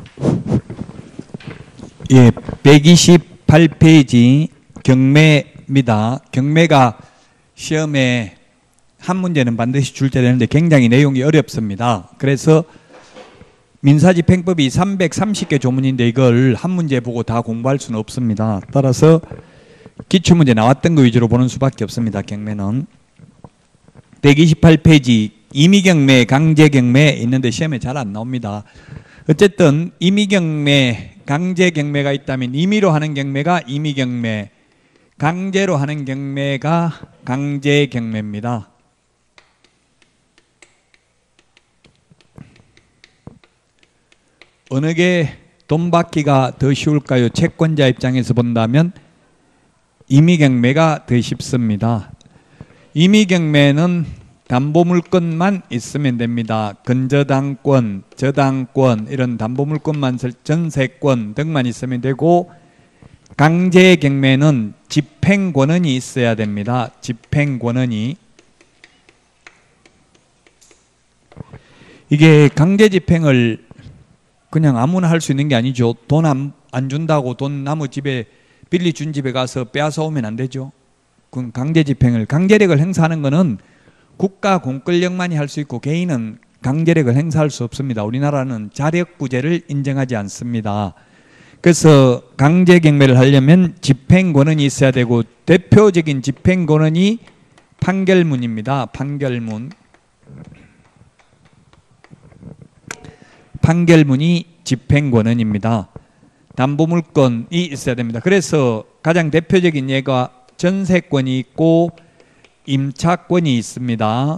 예, 128페이지 경매입니다. 경매가 시험에 한 문제는 반드시 출제되는데 굉장히 내용이 어렵습니다. 그래서 민사집행법이 330개 조문인데 이걸 한 문제 보고 다 공부할 수는 없습니다. 따라서 기출문제 나왔던 거 위주로 보는 수밖에 없습니다. 경매는 128페이지 임의경매, 강제경매 있는데 시험에 잘 안 나옵니다. 어쨌든 임의경매, 강제경매가 있다면 임의로 하는 경매가 임의경매, 강제로 하는 경매가 강제경매입니다. 어느 게 돈 받기가 더 쉬울까요? 채권자 입장에서 본다면 임의경매가 더 쉽습니다. 임의경매는 담보물건만 있으면 됩니다. 근저당권, 저당권 이런 담보물건만 전세권 등만 있으면 되고, 강제경매는 집행권한이 있어야 됩니다. 집행권한이. 이게 강제집행을 그냥 아무나 할 수 있는 게 아니죠. 돈 안 준다고 돈 남의 집에 빌려준 집에 가서 빼앗아 오면 안 되죠. 그건 강제집행을, 강제력을 행사하는 거는 국가 공권력만이 할 수 있고 개인은 강제력을 행사할 수 없습니다. 우리나라는 자력구제를 인정하지 않습니다. 그래서 강제경매를 하려면 집행권한이 있어야 되고, 대표적인 집행권한이 판결문입니다. 판결문. 판결문이 집행권한입니다. 담보물건이 있어야 됩니다. 그래서 가장 대표적인 예가 전세권이 있고 임차권이 있습니다.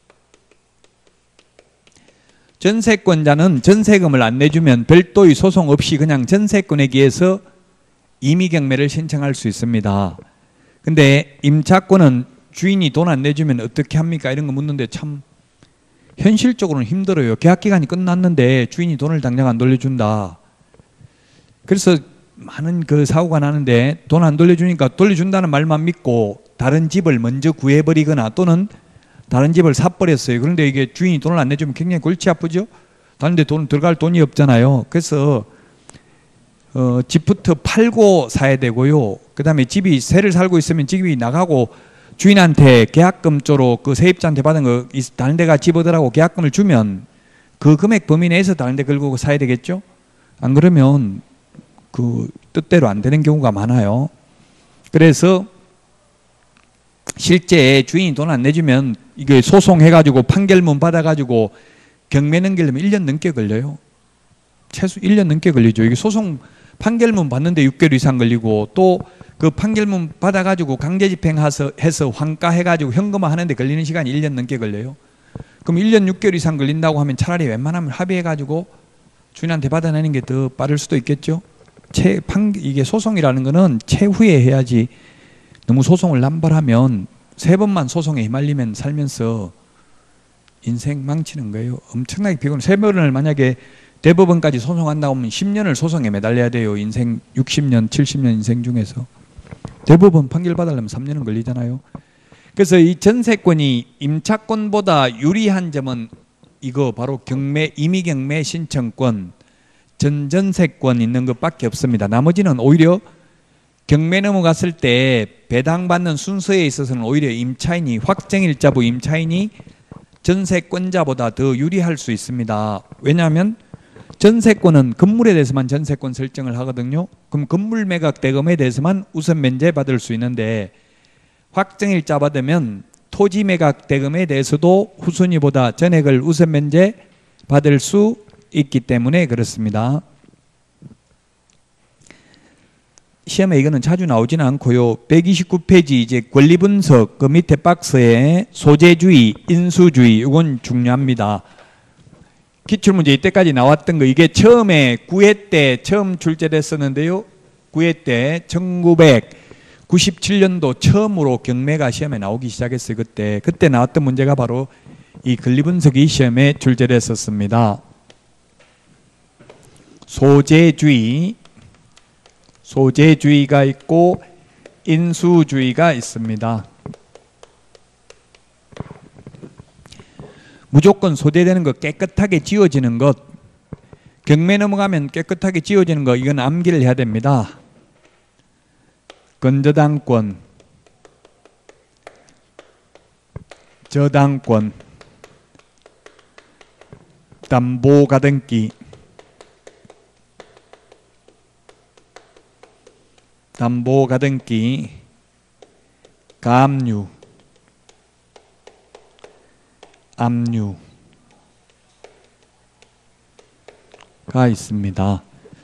전세권자는 전세금을 안 내주면 별도의 소송 없이 그냥 전세권에 기해서 임의경매를 신청할 수 있습니다. 근데 임차권은 주인이 돈 안 내주면 어떻게 합니까? 이런 거 묻는데 참 현실적으로는 힘들어요. 계약기간이 끝났는데 주인이 돈을 당장 안 돌려준다. 그래서 많은 그 사고가 나는데 돈 안 돌려주니까 돌려준다는 말만 믿고 다른 집을 먼저 구해버리거나 또는 다른 집을 사버렸어요. 그런데 이게 주인이 돈을 안 내주면 굉장히 골치 아프죠. 다른 데 돈 들어갈 돈이 없잖아요. 그래서 집부터 팔고 사야 되고요. 그 다음에 집이 새를 살고 있으면 집이 나가고 주인한테 계약금 쪽으로 그 세입자한테 받은 거 다른 데가 집 얻으라고 계약금을 주면 그 금액 범위 내에서 다른 데 걸고 사야 되겠죠. 안 그러면 그 뜻대로 안 되는 경우가 많아요. 그래서 실제 주인이 돈 안 내주면 이게 소송해가지고 판결문 받아가지고 경매 넘기려면 1년 넘게 걸려요. 최소 1년 넘게 걸리죠. 이게 소송 판결문 받는데 6개월 이상 걸리고, 또 그 판결문 받아가지고 강제집행해서 환가해가지고 현금화 하는데 걸리는 시간이 1년 넘게 걸려요. 그럼 1년 6개월 이상 걸린다고 하면 차라리 웬만하면 합의해가지고 주인한테 받아내는 게 더 빠를 수도 있겠죠. 이게 소송이라는 거는 최후에 해야지, 너무 소송을 남발하면 3번만 소송에 휘말리면 살면서 인생 망치는 거예요. 엄청나게 피곤해. 3번을 만약에 대법원까지 소송한다고 하면 10년을 소송에 매달려야 돼요. 인생 60년, 70년 인생 중에서. 대법원 판결 받으려면 3년은 걸리잖아요. 그래서 이 전세권이 임차권보다 유리한 점은 이거 바로 임의경매 신청권, 전전세권 있는 것밖에 없습니다. 나머지는 오히려 경매 넘어갔을 때 배당받는 순서에 있어서는 오히려 임차인이, 확정일자부 임차인이 전세권자보다 더 유리할 수 있습니다. 왜냐하면 전세권은 건물에 대해서만 전세권 설정을 하거든요. 그럼 건물 매각 대금에 대해서만 우선 면제 받을 수 있는데, 확정일자 받으면 토지 매각 대금에 대해서도 후순위보다 전액을 우선 면제 받을 수 있기 때문에 그렇습니다. 시험에 이거는 자주 나오지는 않고요. 129페이지 이제 권리분석 그 밑에 박스에 소재주의, 인수주의 이건 중요합니다. 기출문제 이때까지 나왔던 거, 이게 처음에 9회 때 처음 출제됐었는데요. 9회 때 1997년도 처음으로 경매가 시험에 나오기 시작했어요. 그때 나왔던 문제가 바로 이 권리분석이 시험에 출제됐었습니다. 소재주의가 있고 인수주의가 있습니다. 무조건 소재되는 것, 깨끗하게 지워지는 것, 경매 넘어가면 깨끗하게 지워지는 거, 이건 암기를 해야 됩니다. 건저당권, 저당권, 담보가등기, 담보가등기, 가압류, 압류가 있습니다.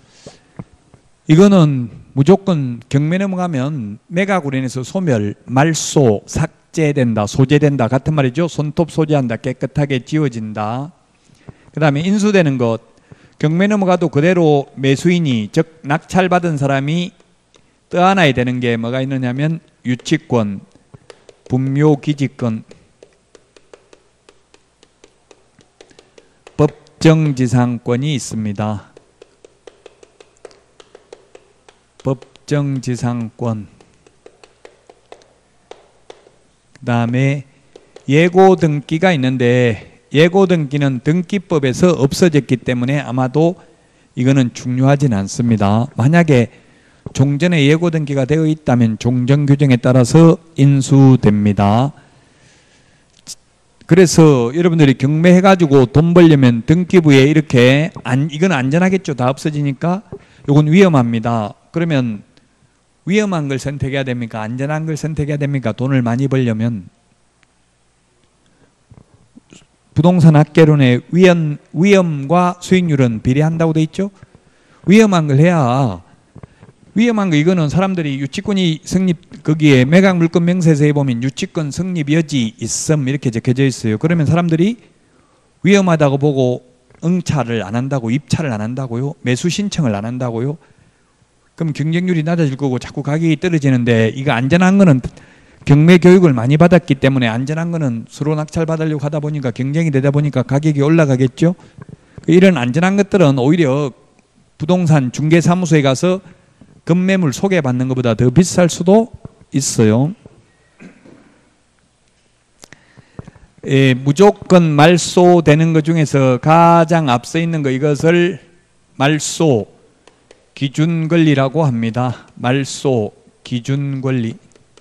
이거는 무조건 경매 넘어가면 매각으로 인해서 소멸, 말소, 삭제된다, 소재된다 같은 말이죠. 손톱 소재한다, 깨끗하게 지워진다. 그 다음에 인수되는 것, 경매 넘어가도 그대로 매수인이, 즉 낙찰받은 사람이 떠안아야 되는 게 뭐가 있느냐면 유치권, 분묘기지권, 법정지상권이 있습니다. 법정지상권. 그 다음에 예고등기가 있는데, 예고등기는 등기법에서 없어졌기 때문에 아마도 이거는 중요하진 않습니다. 만약에 종전에 예고등기가 되어 있다면 종전규정에 따라서 인수됩니다. 그래서 여러분들이 경매해가지고 돈 벌려면 등기부에 이렇게 이건 안전하겠죠. 다 없어지니까. 이건 위험합니다. 그러면 위험한 걸 선택해야 됩니까? 안전한 걸 선택해야 됩니까? 돈을 많이 벌려면. 부동산 학개론의 위험과 수익률은 비례한다고 돼 있죠. 위험한 걸 해야, 위험한 거 이거는 사람들이 유치권이 성립, 거기에 매각 물권 명세서에 보면 유치권 성립 여지 있음 이렇게 적혀져 있어요. 그러면 사람들이 위험하다고 보고 응차를 안 한다고, 입차를 안 한다고요. 매수 신청을 안 한다고요. 그럼 경쟁률이 낮아질 거고 자꾸 가격이 떨어지는데, 이거 안전한 거는 경매 교육을 많이 받았기 때문에 안전한 거는 서로 낙찰 받으려고 하다 보니까 경쟁이 되다 보니까 가격이 올라가겠죠. 이런 안전한 것들은 오히려 부동산 중개사무소에 가서 급매물 소개받는 것보다 더 비쌀 수도 있어요. 무조건 말소되는 것 중에서 가장 앞서 있는 거, 이것을 말소 기준권리라고 합니다. 말소 기준권리.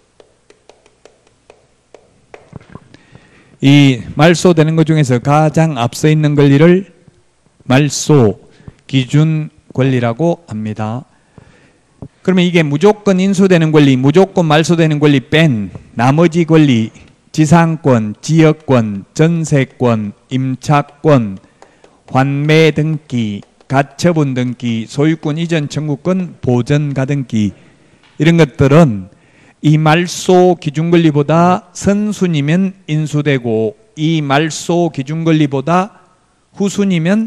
이 말소되는 것 중에서 가장 앞서 있는 권리를 말소 기준권리라고 합니다. 그러면 이게 무조건 인수되는 권리, 무조건 말소되는 권리 뺀 나머지 권리, 지상권, 지역권, 전세권, 임차권, 환매 등기, 가처분 등기, 소유권 이전 청구권, 보전 가등기, 이런 것들은 이 말소 기준권리보다 선순위면 인수되고, 이 말소 기준권리보다 후순위면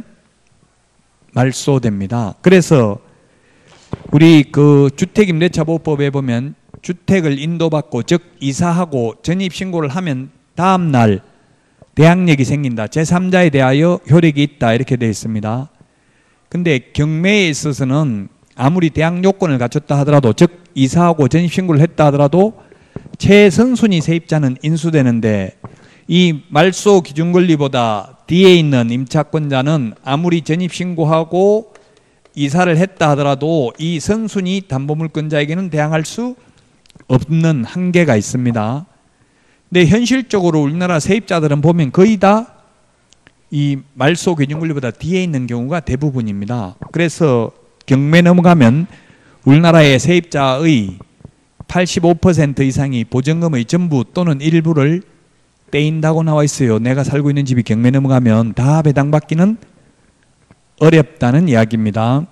말소됩니다. 그래서 우리 그 주택임대차보호법에 보면 주택을 인도받고, 즉 이사하고 전입신고를 하면 다음날 대항력이 생긴다, 제3자에 대하여 효력이 있다, 이렇게 되어 있습니다. 근데 경매에 있어서는 아무리 대항 요건을 갖췄다 하더라도, 즉 이사하고 전입신고를 했다 하더라도 최선순위 세입자는 인수되는데, 이 말소 기준권리보다 뒤에 있는 임차권자는 아무리 전입신고하고 이사를 했다 하더라도 이 선순위 담보물권자에게는 대항할 수 없는 한계가 있습니다. 근데 현실적으로 우리나라 세입자들은 보면 거의 다 이 말소 기준권리보다 뒤에 있는 경우가 대부분입니다. 그래서 경매 넘어가면 우리나라의 세입자의 85% 이상이 보증금의 전부 또는 일부를 떼인다고 나와 있어요. 내가 살고 있는 집이 경매 넘어가면 다 배당받기는 어렵다는 이야기입니다.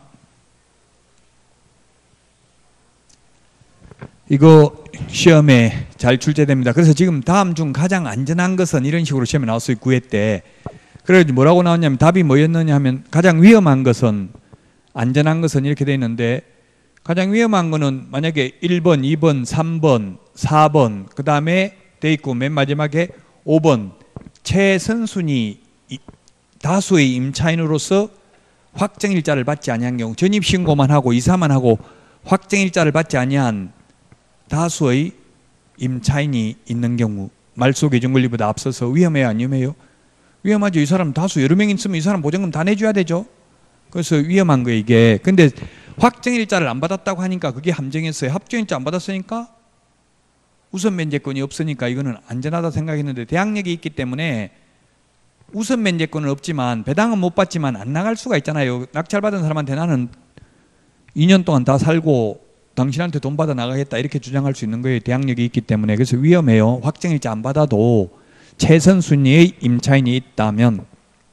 이거 시험에 잘 출제됩니다. 그래서 지금 다음 중 가장 안전한 것은, 이런 식으로 시험에 나왔어요. 9회 때. 그래서 뭐라고 나왔냐면, 답이 뭐였느냐 하면 가장 위험한 것은, 안전한 것은 이렇게 되어 있는데, 가장 위험한 거는 만약에 1번, 2번, 3번, 4번, 그 다음에 돼 있고 맨 마지막에 5번 최선순위 다수의 임차인으로서 확정일자를 받지 아니한 경우, 전입신고만 하고 이사만 하고 확정일자를 받지 아니한 다수의 임차인이 있는 경우, 말소 기준권리보다 앞서서 위험해요, 안 위험해요? 위험하죠. 이 사람 다수 여러 명 있으면 이 사람 보증금 다 내줘야 되죠. 그래서 위험한 거예요, 이게. 근데 확정일자를 안 받았다고 하니까 그게 함정이었어요. 합정일자 안 받았으니까 우선 면제권이 없으니까 이거는 안전하다 생각했는데 대항력이 있기 때문에 우선 면제권은 없지만 배당은 못 받지만 안 나갈 수가 있잖아요. 낙찰받은 사람한테 나는 2년 동안 다 살고 당신한테 돈 받아 나가겠다 이렇게 주장할 수 있는 거예요. 대항력이 있기 때문에. 그래서 위험해요. 확정일자 안 받아도 최선 순위의 임차인이 있다면.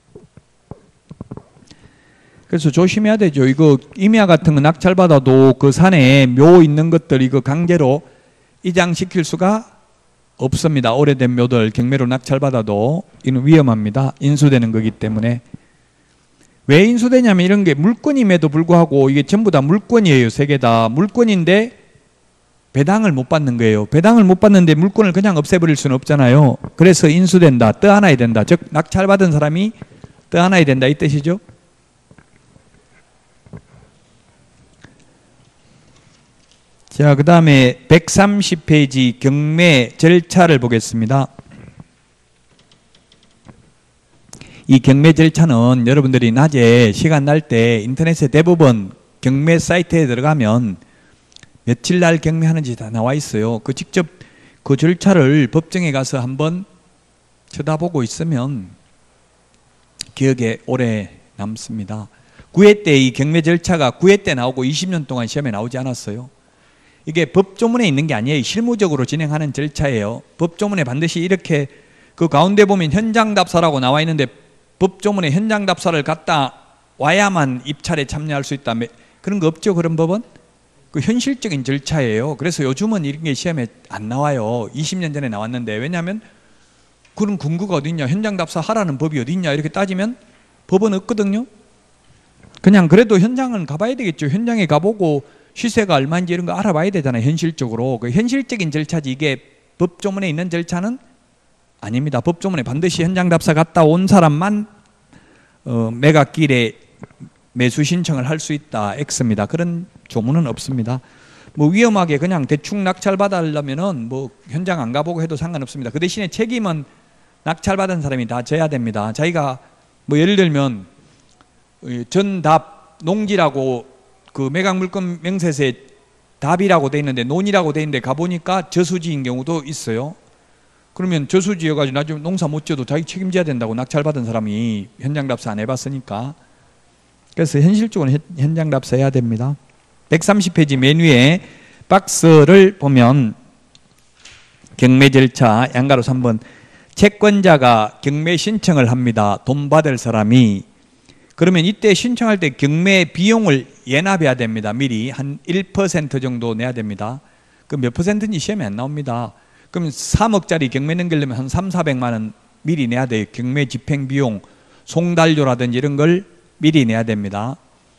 그래서 조심해야 되죠. 이거 임야 같은 거 낙찰받아도 그 산에 묘 있는 것들 이거 강제로 이장시킬 수가 없습니다. 오래된 묘들 경매로 낙찰받아도 이는 위험합니다. 인수되는 거기 때문에. 왜 인수되냐면 이런 게 물건임에도 불구하고 이게 전부 다 물건이에요. 세 개 다 물건인데 배당을 못 받는 거예요. 배당을 못 받는데 물건을 그냥 없애버릴 수는 없잖아요. 그래서 인수된다. 떠안아야 된다. 즉 낙찰받은 사람이 떠안아야 된다 이 뜻이죠. 자, 그 다음에 130페이지 경매 절차를 보겠습니다. 이 경매 절차는 여러분들이 낮에 시간 날 때 인터넷에 대부분 경매 사이트에 들어가면 며칠 날 경매하는지 다 나와 있어요. 그 직접 그 절차를 법정에 가서 한번 쳐다보고 있으면 기억에 오래 남습니다. 9회 때 이 경매 절차가 9회 때 나오고 20년 동안 시험에 나오지 않았어요. 이게 법조문에 있는 게 아니에요. 실무적으로 진행하는 절차예요. 법조문에 반드시 이렇게 그 가운데 보면 현장 답사라고 나와 있는데 법조문에 현장 답사를 갖다 와야만 입찰에 참여할 수 있다. 그런 거 없죠. 그런 법은. 그 현실적인 절차예요. 그래서 요즘은 이런 게 시험에 안 나와요. 20년 전에 나왔는데. 왜냐하면 그런 근거가 어디 있냐. 현장 답사 하라는 법이 어디 있냐. 이렇게 따지면 법은 없거든요. 그냥 그래도 현장은 가봐야 되겠죠. 현장에 가보고 시세가 얼마인지 이런 거 알아봐야 되잖아요. 현실적으로. 그 현실적인 절차지 이게 법조문에 있는 절차는 아닙니다. 법조문에 반드시 현장 답사 갔다 온 사람만 매각길에 매수 신청을 할 수 있다. X입니다. 그런 조문은 없습니다. 뭐 위험하게 그냥 대충 낙찰 받으려면은 뭐 현장 안 가보고 해도 상관없습니다. 그 대신에 책임은 낙찰 받은 사람이 다 져야 됩니다. 자기가 뭐 예를 들면 전답 농지라고 그 매각 물건 명세서에 답이라고 돼 있는데 논이라고 돼 있는데 가보니까 저수지인 경우도 있어요. 그러면 저수지여가지고 나중에 농사 못 지어도 자기 책임져야 된다고 낙찰받은 사람이 현장 답사 안 해봤으니까. 그래서 현실적으로 현장 답사해야 됩니다. 130페이지 맨 위에 박스를 보면 경매 절차 양가로 3번 채권자가 경매 신청을 합니다. 돈 받을 사람이. 그러면 이때 신청할 때 경매 비용을 예납해야 됩니다. 미리 한 1% 정도 내야 됩니다. 그 몇 퍼센트인지 시험에 안 나옵니다. 그럼 3억짜리 경매 넘기려면 한 3,400만 원 미리 내야 돼요. 경매 집행 비용, 송달료라든지 이런 걸 미리 내야 됩니다.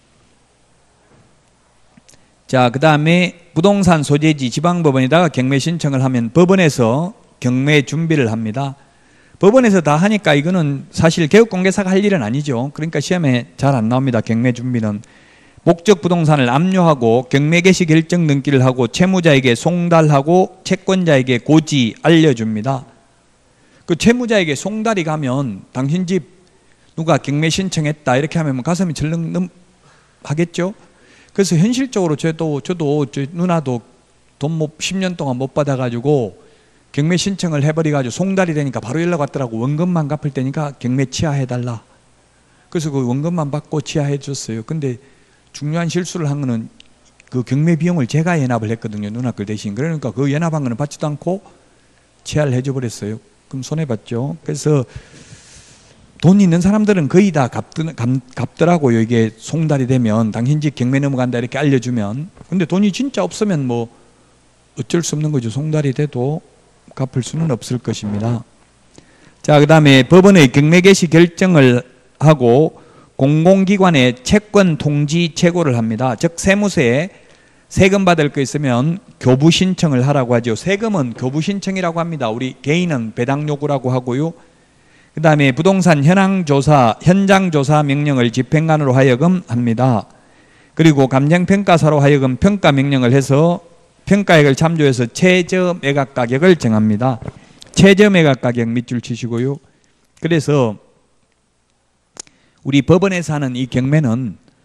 자, 그 다음에 부동산 소재지 지방법원에다가 경매 신청을 하면 법원에서 경매 준비를 합니다. 법원에서 다 하니까 이거는 사실 개업공개사가 할 일은 아니죠. 그러니까 시험에 잘 안 나옵니다. 경매 준비는. 목적 부동산을 압류하고 경매 개시 결정 등기를 하고 채무자에게 송달하고 채권자에게 고지 알려줍니다. 그 채무자에게 송달이 가면 당신 집 누가 경매 신청했다 이렇게 하면 가슴이 절렁 하겠죠. 그래서 현실적으로 저도 누나도 돈 10년 동안 못 받아가지고 경매 신청을 해버려가지고 송달이 되니까 바로 연락 왔더라고. 원금만 갚을 때니까 경매 취하해달라. 그래서 그 원금만 받고 취하해 줬어요. 근데 중요한 실수를 한 거는 그 경매 비용을 제가 연합을 했거든요. 누나 걸 대신. 그러니까 그 연합한 거는 받지도 않고 취하를 해줘 버렸어요. 그럼 손해봤죠. 그래서 돈 있는 사람들은 거의 다 갚더라고요. 이게 송달이 되면 당신 집 경매 넘어간다 이렇게 알려주면. 근데 돈이 진짜 없으면 뭐 어쩔 수 없는 거죠. 송달이 돼도 갚을 수는 없을 것입니다. 자, 그 다음에 법원의 경매 개시 결정을 하고 공공기관에 채권 통지 최고를 합니다. 즉 세무서에 세금 받을 거 있으면 교부 신청을 하라고 하죠. 세금은 교부 신청이라고 합니다. 우리 개인은 배당 요구라고 하고요. 그 다음에 부동산 현장 조사 명령을 집행관으로 하여금 합니다. 그리고 감정평가사로 하여금 평가 명령을 해서 평가액을 참조해서 최저 매각 가격을 정합니다. 최저 매각 가격 밑줄 치시고요. 그래서 우리 법원에서 하는 이 경매는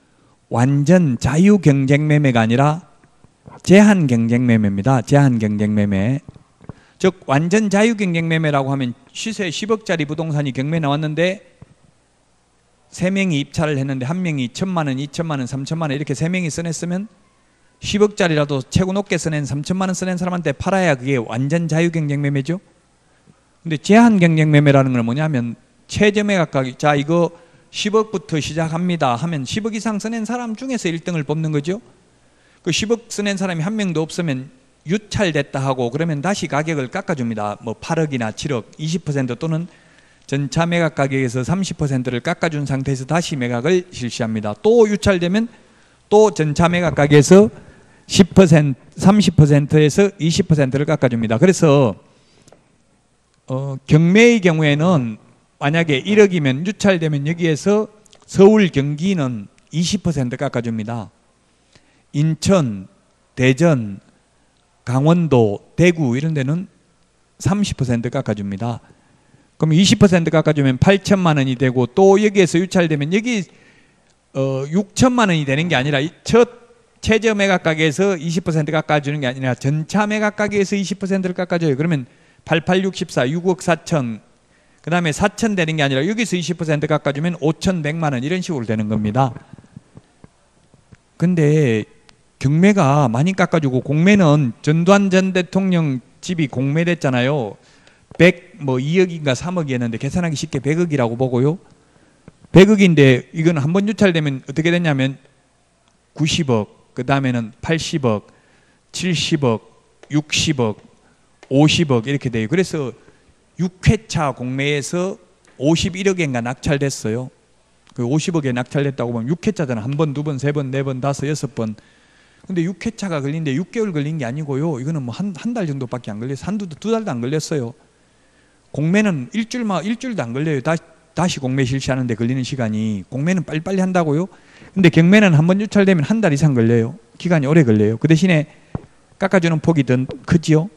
완전 자유 경쟁 매매가 아니라 제한 경쟁 매매입니다. 제한 경쟁 매매. 즉 완전 자유 경쟁 매매라고 하면 시세 10억짜리 부동산이 경매 나왔는데 3명이 입찰을 했는데 한 명이 1,000만 원, 2,000만 원, 3,000만 원 이렇게 3명이 써냈으면 10억짜리라도 최고 높게 써낸 3,000만 원 써낸 사람한테 팔아야 그게 완전 자유 경쟁 매매죠. 근데 제한 경쟁 매매라는 건 뭐냐면 최저 매각 가격, 자 이거 10억부터 시작합니다 하면 10억 이상 써낸 사람 중에서 1등을 뽑는 거죠. 그 10억 써낸 사람이 한 명도 없으면 유찰됐다 하고 그러면 다시 가격을 깎아줍니다. 뭐 8억이나 7억 20% 또는 전차 매각 가격에서 30%를 깎아준 상태에서 다시 매각을 실시합니다. 또 유찰되면 또 전차 매각 가격에서 10%, 30%에서 20%를 깎아줍니다. 그래서 경매의 경우에는 만약에 1억이면 유찰되면 여기에서 서울, 경기는 20% 깎아줍니다. 인천, 대전, 강원도, 대구 이런 데는 30% 깎아줍니다. 그럼 20% 깎아주면 8천만 원이 되고 또 여기에서 유찰되면 여기 6천만 원이 되는 게 아니라 첫 최저 매각 가격에서 20% 깎아주는 게 아니라 전차 매각 가격에서 20%를 깎아줘요. 그러면 8864, 6억 4천 그 다음에 4천 되는 게 아니라 여기서 20% 깎아주면 5,100만 원 이런 식으로 되는 겁니다. 근데 경매가 많이 깎아주고 공매는 전두환 전 대통령 집이 공매됐잖아요. 2억인가 3억이었는데 계산하기 쉽게 100억이라고 보고요. 100억인데 이건 한번 유찰되면 어떻게 됐냐면 90억, 그 다음에는 80억, 70억, 60억, 50억 이렇게 돼요. 그래서 6회차 공매에서 51억인가 낙찰됐어요. 그 50억에 낙찰됐다고 보면 6회차잖아. 한 번, 두 번, 세 번, 네 번, 다섯, 여섯 번. 근데 6회차가 걸리는데 6개월 걸린 게 아니고요. 이거는 뭐 한 달 정도밖에 안 걸려서 두 달도 안 걸렸어요. 공매는 일주일도 안 걸려요. 다시 공매 실시하는데 걸리는 시간이. 공매는 빨리빨리 한다고요. 근데 경매는 한 번 유찰되면 한 달 이상 걸려요. 기간이 오래 걸려요. 그 대신에 깎아주는 폭이 더 크지요.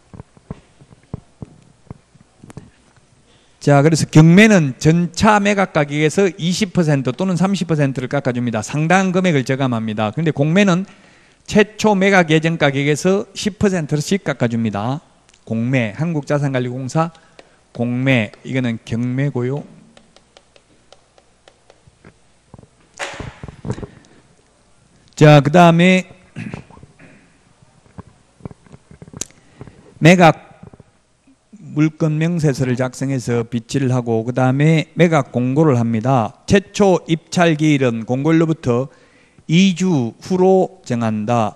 자, 그래서 경매는 전차 매각 가격에서 20% 또는 30%를 깎아줍니다. 상당한 금액을 저감합니다. 그런데 공매는 최초 매각 예정 가격에서 10%씩 깎아줍니다. 공매, 한국자산관리공사 공매, 이거는 경매고요. 자, 그 다음에 매각 물건 명세서를 작성해서 비치를 하고 그 다음에 매각 공고를 합니다. 최초 입찰 기일은 공고일로부터 2주 후로 정한다.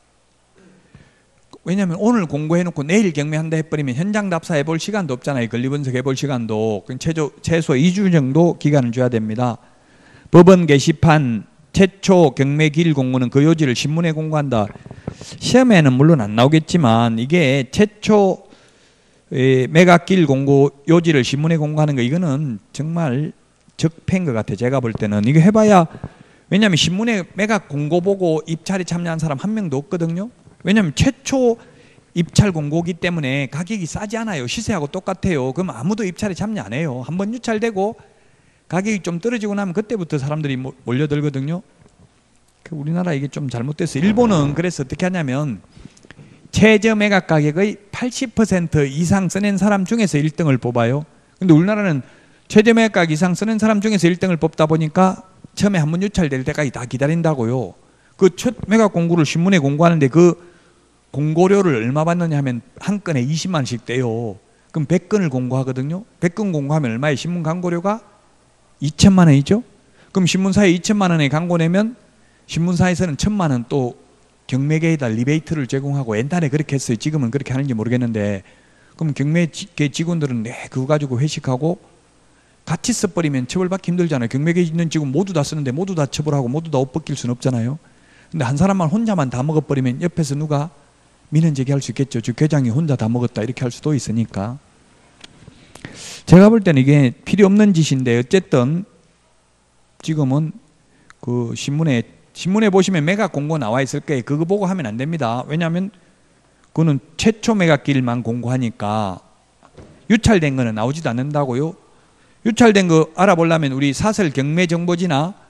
왜냐하면 오늘 공고해놓고 내일 경매한다 해버리면 현장 답사 해볼 시간도 없잖아요. 권리분석 해볼 시간도. 최소 2주 정도 기간을 줘야 됩니다. 법원 게시판 최초 경매 기일 공고는 그 요지를 신문에 공고한다. 시험에는 물론 안 나오겠지만 이게 최초 매각 기일 공고 요지를 신문에 공고하는 거 이거는 정말 적폐인 것 같아요. 제가 볼 때는 이거 해봐야, 왜냐하면 신문에 매각 공고 보고 입찰에 참여한 사람 한 명도 없거든요. 왜냐하면 최초 입찰 공고기 때문에 가격이 싸지 않아요. 시세하고 똑같아요. 그럼 아무도 입찰에 참여 안 해요. 한번 유찰되고 가격이 좀 떨어지고 나면 그때부터 사람들이 몰려들거든요. 우리나라 이게 좀 잘못됐어요. 일본은 그래서 어떻게 하냐면 최저 매각 가격의 80% 이상 써낸 사람 중에서 1등을 뽑아요. 근데 우리나라는 최저 매각 가격 이상 쓰는 사람 중에서 1등을 뽑다 보니까 처음에 한번 유찰될 때까지 다 기다린다고요. 그 첫 매각 공고를 신문에 공고하는데 그 공고료를 얼마 받느냐 하면 한 건에 20만 원씩 떼요. 그럼 100건을 공고하거든요. 100건 공고하면 얼마에 신문 광고료가 2천만 원이죠. 그럼 신문사에 2천만 원에 광고 내면 신문사에서는 1,000만 원 또 경매계에다 리베이트를 제공하고 옛날에 그렇게 했어요. 지금은 그렇게 하는지 모르겠는데 그럼 경매계 직원들은 그거 가지고 회식하고 같이 써버리면 처벌받기 힘들잖아요. 경매계에 있는 직원 모두 다 쓰는데 모두 다 처벌하고 모두 다 옷 벗길 수는 없잖아요. 근데 한 사람만 혼자만 다 먹어버리면 옆에서 누가 민원 제기할 수 있겠죠. 즉 회장이 혼자 다 먹었다 이렇게 할 수도 있으니까. 제가 볼 때는 이게 필요 없는 짓인데 어쨌든 지금은 그 신문에 보시면 매각 공고 나와 있을 거예요. 그거 보고 하면 안 됩니다. 왜냐하면 그거는 최초 매각 기일만 공고하니까 유찰된 거는 나오지도 않는다고요. 유찰된 거 알아보려면 우리 사설 경매정보지나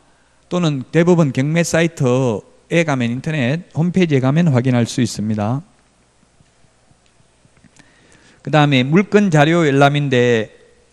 또는 대법원 경매 사이트에 가면 인터넷 홈페이지에 가면 확인할 수 있습니다. 그 다음에 물건 자료 열람인데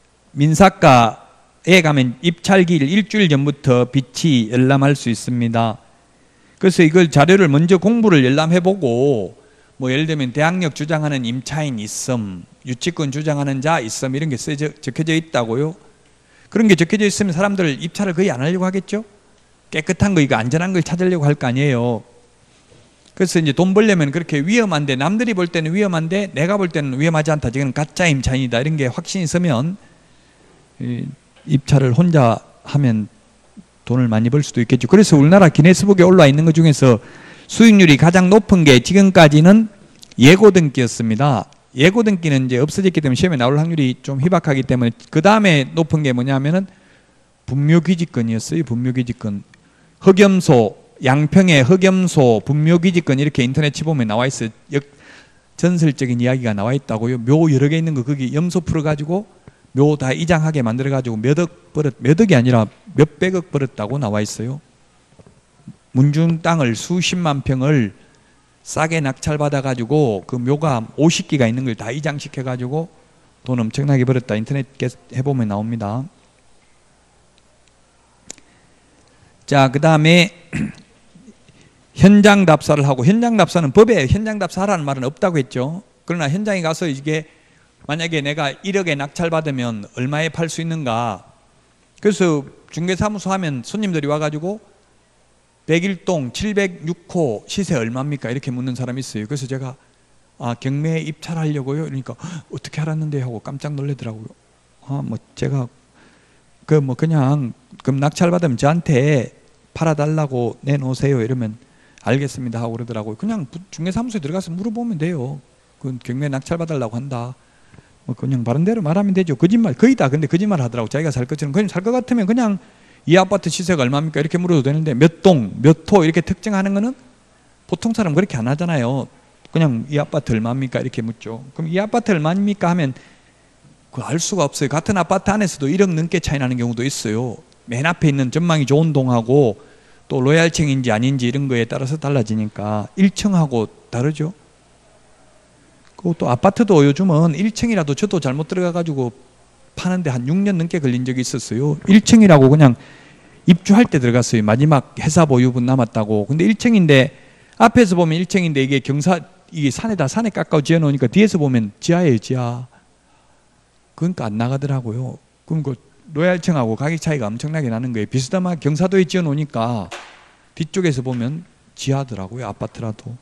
민사과에 가면 입찰기일 일주일 전부터 빛이 열람할 수 있습니다. 그래서 이걸 자료를 먼저 공부를 열람해보고 뭐 예를 들면 대항력 주장하는 임차인 있음, 유치권 주장하는 자 있음 이런 게 적혀져 있다고요. 그런 게 적혀져 있으면 사람들 입찰을 거의 안 하려고 하겠죠. 깨끗한 거 이거 안전한 걸 찾으려고 할 거 아니에요. 그래서 이제 돈 벌려면 그렇게 위험한데 남들이 볼 때는 위험한데 내가 볼 때는 위험하지 않다. 지금 가짜 임차인이다. 이런 게 확신이 서면 입찰을 혼자 하면 돈을 많이 벌 수도 있겠죠. 그래서 우리나라 기네스북에 올라와 있는 것 중에서 수익률이 가장 높은 게 지금까지는 예고등기였습니다. 예고등기는 이제 없어졌기 때문에 시험에 나올 확률이 좀 희박하기 때문에 그 다음에 높은 게 뭐냐면은 분묘기지권이었어요. 분묘기지권. 흑염소, 양평의 흑염소 분묘기지권 이렇게 인터넷 치보면 나와 있어요. 전설적인 이야기가 나와 있다고요. 묘 여러 개 있는 거 거기 염소 풀어가지고 묘 다 이장하게 만들어가지고 몇 억이 아니라 몇백억 벌었다고 나와 있어요. 문중 땅을 수십만 평을 싸게 낙찰받아가지고 그 묘가 50기가 있는 걸 다 이장시켜가지고 돈 엄청나게 벌었다. 인터넷 해보면 나옵니다. 자, 그 다음에 현장 답사를 하고, 현장 답사는 법에 현장 답사하라는 말은 없다고 했죠. 그러나 현장에 가서 이게 만약에 내가 1억에 낙찰받으면 얼마에 팔 수 있는가. 그래서 중개사무소 하면 손님들이 와가지고 101동 706호 시세 얼마입니까? 이렇게 묻는 사람이 있어요. 그래서 제가 경매에 입찰하려고요. 그러니까 어떻게 알았는데 하고 깜짝 놀라더라고요. 뭐 제가 그냥 그럼 낙찰받으면 저한테 팔아달라고 내놓으세요. 이러면 알겠습니다 하고 그러더라고요. 그냥 중개사무소에 들어가서 물어보면 돼요. 그 경매 낙찰받으려고 한다. 뭐 그냥 바른 대로 말하면 되죠. 거짓말 거의 다 근데 거짓말 하더라고. 자기가 살 것처럼. 그냥 살 것 같으면 그냥 이 아파트 시세가 얼마입니까? 이렇게 물어도 되는데 몇 동, 몇 호 이렇게 특정하는 거는 보통 사람 그렇게 안 하잖아요. 그냥 이 아파트 얼마입니까? 이렇게 묻죠. 그럼 이 아파트 얼마입니까? 하면 그거 알 수가 없어요. 같은 아파트 안에서도 1억 넘게 차이 나는 경우도 있어요. 맨 앞에 있는 전망이 좋은 동하고 또 로얄층인지 아닌지 이런 거에 따라서 달라지니까 1층하고 다르죠. 그리고 또 아파트도 요즘은 1층이라도 저도 잘못 들어가가지고 파는데 한 6년 넘게 걸린 적이 있었어요. 1층이라고 그냥 입주할 때 들어갔어요. 마지막 회사 보유분 남았다고. 근데 1층인데 앞에서 보면 1층인데 이게 이게 산에 깎아 지어 놓으니까 뒤에서 보면 지하예요, 지하. 그러니까 안 나가더라고요. 그럼 그 로얄층하고 가격 차이가 엄청나게 나는 거예요. 비스듬하게 경사도에 지어 놓으니까 뒤쪽에서 보면 지하더라고요. 아파트라도.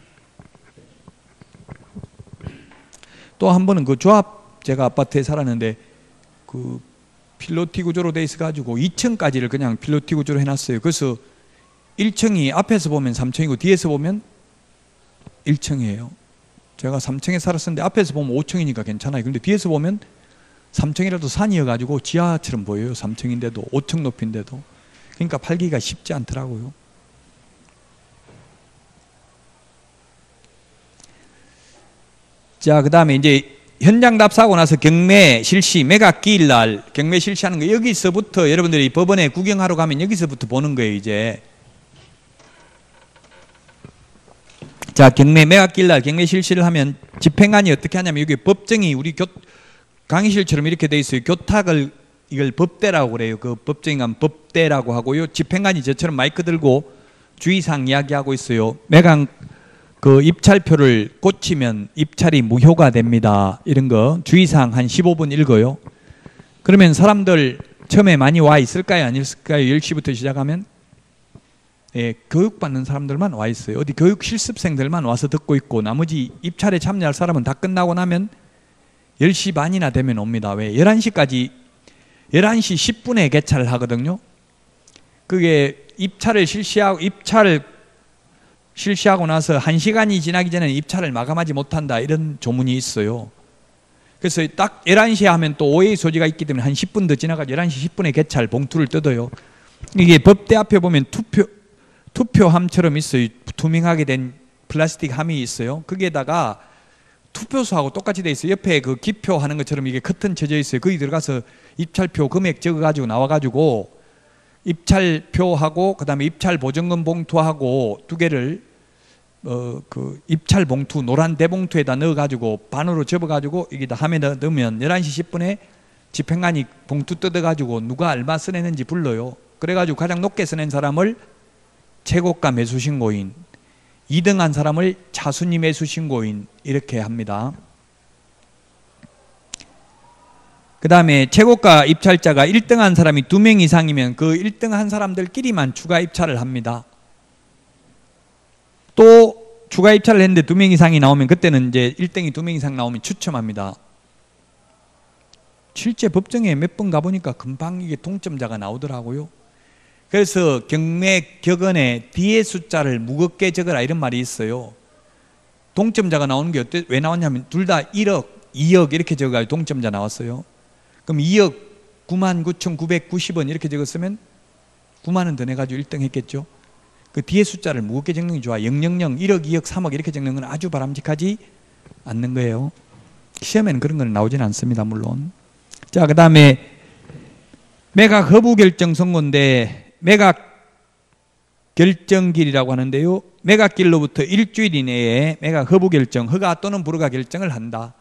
또 한 번은 그 조합 제가 아파트에 살았는데 그 필로티 구조로 돼 있어 가지고 2층까지를 그냥 필로티 구조로 해놨어요. 그래서 1층이 앞에서 보면 3층이고 뒤에서 보면 1층이에요. 제가 3층에 살았었는데 앞에서 보면 5층이니까 괜찮아요. 근데 뒤에서 보면 3층이라도 산이어가지고 지하처럼 보여요. 3층인데도 5층 높이인데도. 그러니까 팔기가 쉽지 않더라고요. 자, 그 다음에 이제 현장 답사하고 나서 경매 실시, 매각기일 날 경매 실시하는 거 여기서부터 여러분들이 법원에 구경하러 가면 여기서부터 보는 거예요. 이제 자, 경매 매각기일 날 경매 실시를 하면 집행관이 어떻게 하냐면 여기 법정이 우리 강의실처럼 이렇게 돼 있어요. 교탁을 이걸 법대라고 그래요. 그 법정이 가면 법대라고 하고요. 집행관이 저처럼 마이크 들고 주의사항 이야기하고 있어요. 매각 그 입찰표를 꽂히면 입찰이 무효가 됩니다. 이런 거 주의사항 한 15분 읽어요. 그러면 사람들 처음에 많이 와 있을까요? 안 있을까요? 10시부터 시작하면 교육받는 사람들만 와 있어요. 어디 교육 실습생들만 와서 듣고 있고 나머지 입찰에 참여할 사람은 다 끝나고 나면 10시 반이나 되면 옵니다. 왜? 11시까지 11시 10분에 개찰을 하거든요. 그게 입찰을 실시하고 나서 1시간이 지나기 전에 입찰을 마감하지 못한다 이런 조문이 있어요. 그래서 딱 11시에 하면 또 오해의 소지가 있기 때문에 한 10분 더 지나가지고 11시 10분에 개찰 봉투를 뜯어요. 이게 법대 앞에 보면 투표함처럼 있어요. 투명하게 된 플라스틱 함이 있어요. 거기에다가 투표소하고 똑같이 돼 있어요. 옆에 그 기표하는 것처럼 이게 커튼 쳐져 있어요. 거기 들어가서 입찰표 금액 적어가지고 나와가지고 입찰표하고 그다음에 입찰 보증금 봉투하고 두 개를 그 입찰 봉투 노란 대봉투에다 넣어가지고 반으로 접어가지고 여기다 함에다 넣으면 11시 10분에 집행관이 봉투 뜯어가지고 누가 얼마 써냈는지 불러요. 그래가지고 가장 높게 써낸 사람을 최고가 매수신고인, 2등한 사람을 차순위 매수신고인 이렇게 합니다. 그 다음에 최고가 입찰자가 1등한 사람이 2명 이상이면 그 1등한 사람들끼리만 추가 입찰을 합니다. 또 추가 입찰을 했는데 2명 이상이 나오면 그때는 이제 1등이 2명 이상 나오면 추첨합니다. 실제 법정에 몇 번 가보니까 금방 이게 동점자가 나오더라고요. 그래서 경매 격언에 뒤에 숫자를 무겁게 적어라 이런 말이 있어요. 동점자가 나오는 게 왜 나왔냐면 둘 다 1억, 2억 이렇게 적어가지고 동점자 나왔어요. 그럼 2억 99,990원 이렇게 적었으면 9만 원 더 내가지고 1등 했겠죠. 그 뒤에 숫자를 무겁게 적는 게 좋아. 000, 1억, 2억, 3억 이렇게 적는 건 아주 바람직하지 않는 거예요. 시험에는 그런 건 나오진 않습니다, 물론. 자, 그 다음에 매각 허부 결정 선고인데 매각 결정길이라고 하는데요. 매각길로부터 일주일 이내에 매각 허부 결정, 허가 또는 불허가 결정을 한다.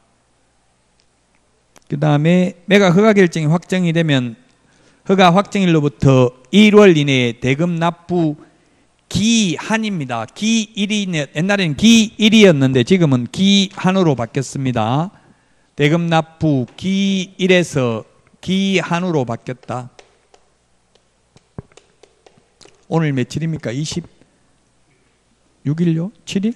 그 다음에 매각 허가 결정이 확정이 되면 허가 확정일로부터 1월 이내에 대금 납부 기한입니다. 기일이 옛날에는 기일이었는데 지금은 기한으로 바뀌었습니다. 대금 납부 기일에서 기한으로 바뀌었다. 오늘 며칠입니까? 26일요? 7일?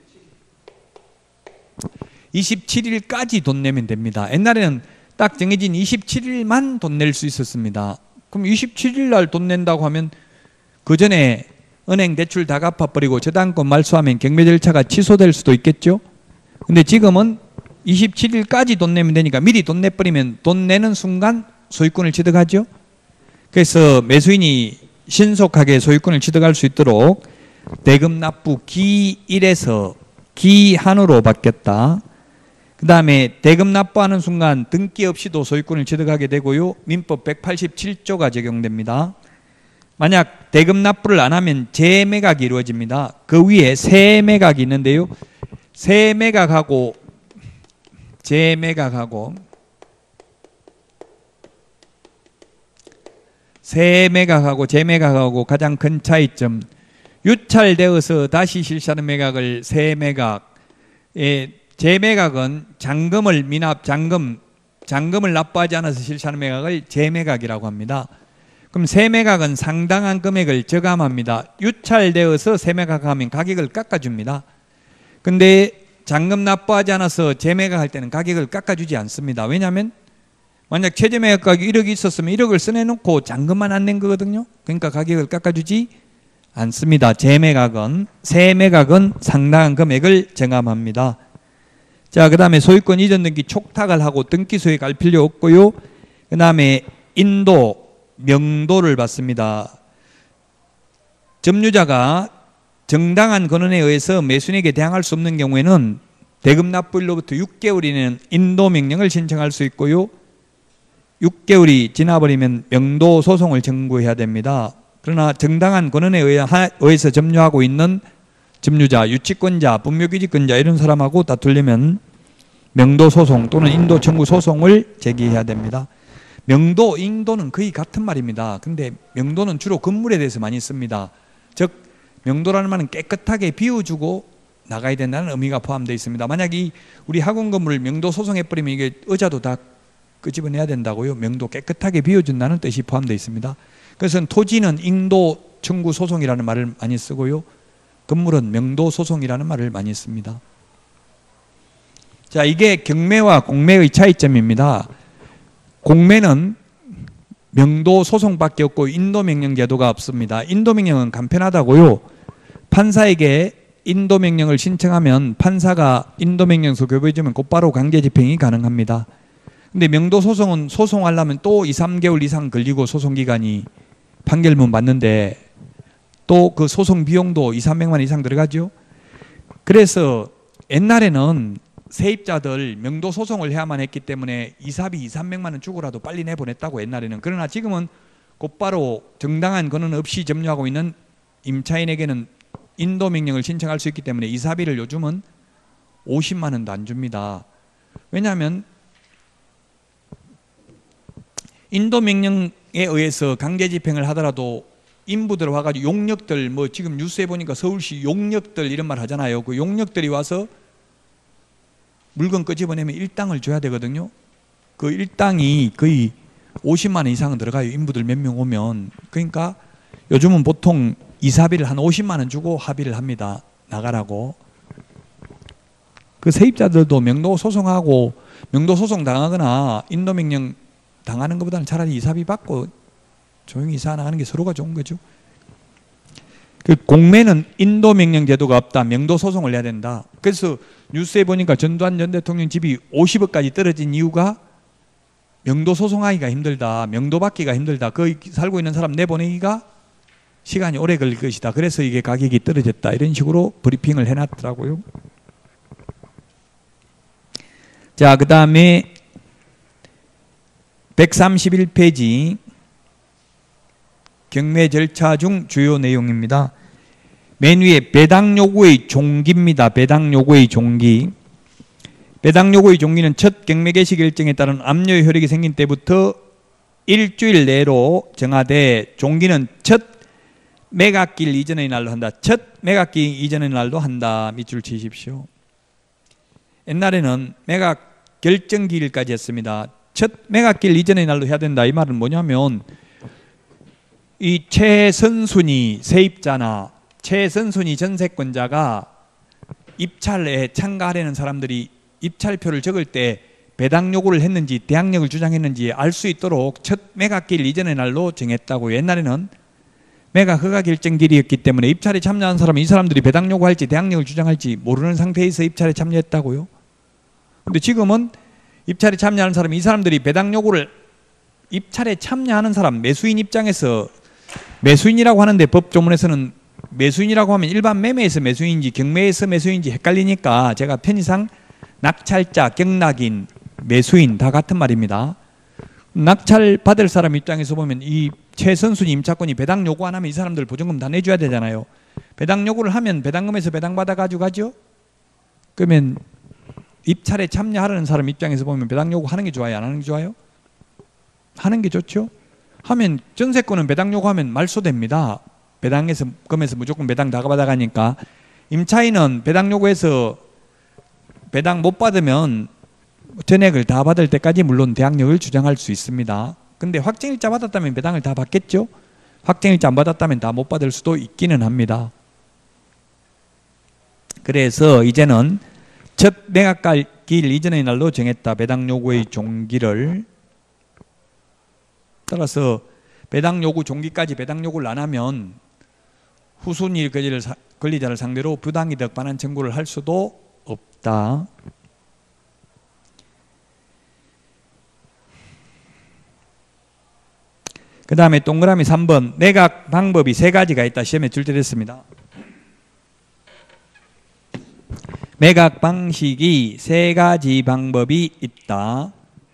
27일까지 돈 내면 됩니다. 옛날에는 딱 정해진 27일만 돈 낼 수 있었습니다. 그럼 27일 날 돈 낸다고 하면 그 전에 은행 대출 다 갚아버리고 저당권 말소하면 경매 절차가 취소될 수도 있겠죠. 근데 지금은 27일까지 돈 내면 되니까 미리 돈 내버리면 돈 내는 순간 소유권을 취득하죠. 그래서 매수인이 신속하게 소유권을 취득할 수 있도록 대금 납부 기일에서 기한으로 바뀌었다. 그 다음에 대금 납부하는 순간 등기 없이도 소유권을 취득하게 되고요. 민법 187조가 적용됩니다. 만약 대금 납부를 안 하면 재매각이 이루어집니다. 그 위에 세매각이 있는데요. 세매각하고 재매각하고 세매각하고 재매각하고 가장 큰 차이점, 유찰되어서 다시 실시하는 매각을 세매각, 재매각은 잔금을 미납, 잔금을 납부하지 않아서 실시하는 매각을 재매각이라고 합니다. 그럼 세매각은 상당한 금액을 저감합니다. 유찰되어서 세매각하면 가격을 깎아줍니다. 근데 잔금 납부하지 않아서 재매각할 때는 가격을 깎아주지 않습니다. 왜냐하면 만약 최저 매각 가격이 1억이 있었으면 1억을 써내놓고 잔금만 안 낸 거거든요. 그러니까 가격을 깎아주지 않습니다. 재매각은, 세매각은 상당한 금액을 정함합니다. 자, 그 다음에 소유권 이전 등기 촉탁을 하고 등기소에 갈 필요 없고요. 그 다음에 인도, 명도를 받습니다. 점유자가 정당한 근원에 의해서 매수인에게 대항할 수 없는 경우에는 대금 납부일로부터 6개월 이내는 인도 명령을 신청할 수 있고요. 6개월이 지나버리면 명도 소송을 청구해야 됩니다. 그러나 정당한 권한에 의해서 점유하고 있는 점유자, 유치권자, 분묘기지권자 이런 사람하고 다투려면 명도 소송 또는 인도 청구 소송을 제기해야 됩니다. 명도, 인도는 거의 같은 말입니다. 근데 명도는 주로 건물에 대해서 많이 씁니다. 즉 명도라는 말은 깨끗하게 비워주고 나가야 된다는 의미가 포함되어 있습니다. 만약 우리 학원 건물을 명도 소송해버리면 이게 의자도 다 끄집어내야 된다고요. 명도 깨끗하게 비워준다는 뜻이 포함되어 있습니다. 그래서 토지는 인도 청구 소송이라는 말을 많이 쓰고요. 건물은 명도 소송이라는 말을 많이 씁니다. 자, 이게 경매와 공매의 차이점입니다. 공매는 명도 소송밖에 없고 인도명령 제도가 없습니다. 인도명령은 간편하다고요. 판사에게 인도명령을 신청하면 판사가 인도명령서 교부해주면 곧바로 강제집행이 가능합니다. 근데 명도소송은 소송하려면 또 2, 3개월 이상 걸리고 소송기간이 판결문 받는데 또 그 소송 비용도 2, 300만 원 이상 들어가죠. 그래서 옛날에는 세입자들 명도소송을 해야만 했기 때문에 이사비 2, 300만 원 주고라도 빨리 내보냈다고 옛날에는. 그러나 지금은 곧바로 정당한 근원 없이 점유하고 있는 임차인에게는 인도명령을 신청할 수 있기 때문에 이사비를 요즘은 50만 원도 안 줍니다. 왜냐하면 인도명령에 의해서 강제집행을 하더라도 인부들 와가지고 용역들, 뭐 지금 뉴스에 보니까 서울시 용역들 이런 말 하잖아요. 그 용역들이 와서 물건 끄집어내면 일당을 줘야 되거든요. 그 일당이 거의 50만 원 이상은 들어가요. 인부들 몇 명 오면. 그러니까 요즘은 보통 이사비를 한 50만 원 주고 합의를 합니다. 나가라고. 그 세입자들도 명도 소송하고 명도 소송 당하거나 인도명령 당하는 것보다는 차라리 이사비 받고 조용히 이사 나가는 게 서로가 좋은 거죠. 그 공매는 인도명령 제도가 없다. 명도 소송을 해야 된다. 그래서 뉴스에 보니까 전두환 전 대통령 집이 50억까지 떨어진 이유가 명도 소송하기가 힘들다. 명도 받기가 힘들다. 거기 살고 있는 사람 내보내기가 시간이 오래 걸릴 것이다. 그래서 이게 가격이 떨어졌다. 이런 식으로 브리핑을 해놨더라고요. 자, 그 다음에 131페이지 경매 절차 중 주요 내용입니다. 맨 위에 배당 요구의 종기입니다. 배당 요구의 종기. 배당 요구의 종기는 첫 경매 개시 결정에 따른 압류의 효력이 생긴 때부터 일주일 내로 정하되 종기는 첫 매각길 이전의 날로 한다. 첫 매각길 이전의 날로 한다. 밑줄 치십시오. 옛날에는 매각 결정기일까지 했습니다. 첫 매각길 이전의 날로 해야 된다. 이 말은 뭐냐면 이 최선순위 세입자나 최선순위 전세권자가 입찰에 참가하려는 사람들이 입찰표를 적을 때 배당 요구를 했는지 대항력을 주장했는지 알 수 있도록 첫 매각길 이전의 날로 정했다고. 옛날에는 매각 허가 결정길이었기 때문에 입찰에 참여한 사람은 이 사람들이 배당 요구할지 대항력을 주장할지 모르는 상태에서 입찰에 참여했다고요. 근데 지금은 입찰에 참여하는 사람이 이 사람들이 배당 요구를 입찰에 참여하는 사람 매수인 입장에서 매수인이라고 하는데 법조문에서는 매수인이라고 하면 일반 매매에서 매수인인지 경매에서 매수인인지 헷갈리니까 제가 편의상 낙찰자, 경락인, 매수인 다 같은 말입니다. 낙찰 받을 사람 입장에서 보면 이 최선순위 임차권이 배당 요구 안 하면 이 사람들 보증금 다 내줘야 되잖아요. 배당 요구를 하면 배당금에서 배당 받아 가지고 가죠. 그러면 입찰에 참여하려는 사람 입장에서 보면 배당 요구하는 게 좋아요? 안 하는 게 좋아요? 하는 게 좋죠. 하면 전세권은 배당 요구하면 말소됩니다. 배당에서 금에서 무조건 배당 다 받아가니까. 임차인은 배당 요구해서 배당 못 받으면 전액을 다 받을 때까지 물론 대항력을 주장할 수 있습니다. 근데 확정일자 받았다면 배당을 다 받겠죠. 확정일자 안 받았다면 다 못 받을 수도 있기는 합니다. 그래서 이제는 첫 매각길 이전의 날로 정했다. 배당 요구의 종기를. 따라서 배당 요구 종기까지 배당 요구를 안 하면 후순위 권리자를 상대로 부당이득 반환 청구를 할 수도 없다. 그 다음에 동그라미 3번 매각 방법이 세 가지가 있다. 시험에 출제됐습니다. 매각 방식이 세 가지 방법이 있다.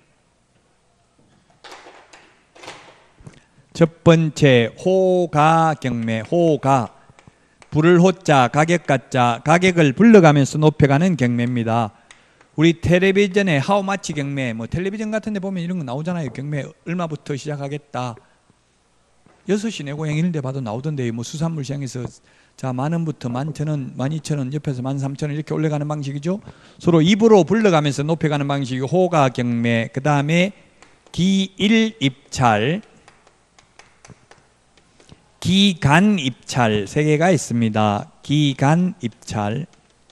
첫 번째 호가 경매. 호가 불을 호자 가격 가자 가격을 불러가면서 높여가는 경매입니다. 우리 텔레비전에 하우마치 경매 뭐 텔레비전 같은 데 보면 이런 거 나오잖아요. 경매 얼마부터 시작하겠다. 6시 내 고향 이런 데 봐도 나오던데 뭐 수산물 시장에서 자 만원부터 11,000원, 12,000원 옆에서 13,000원 이렇게 올라가는 방식이죠. 서로 입으로 불러가면서 높여가는 방식이 호가 경매. 그 다음에 기일 입찰, 기간 입찰 세 개가 있습니다. 기간 입찰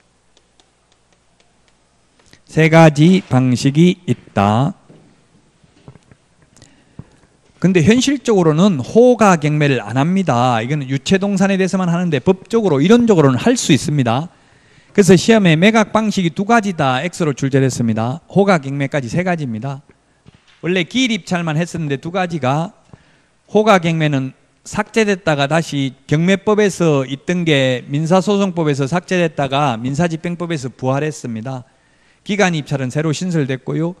세 가지 방식이 있다. 근데 현실적으로는 호가 경매를 안 합니다. 이거는 유체동산에 대해서만 하는데 법적으로 이론적으로는 할 수 있습니다. 그래서 시험에 매각 방식이 두 가지다 X로 출제됐습니다. 호가 경매까지 세 가지입니다. 원래 기일 입찰만 했었는데 두 가지가 호가 경매는 삭제됐다가 다시 경매법에서 있던 게 민사소송법에서 삭제됐다가 민사집행법에서 부활했습니다. 기간 입찰은 새로 신설됐고요.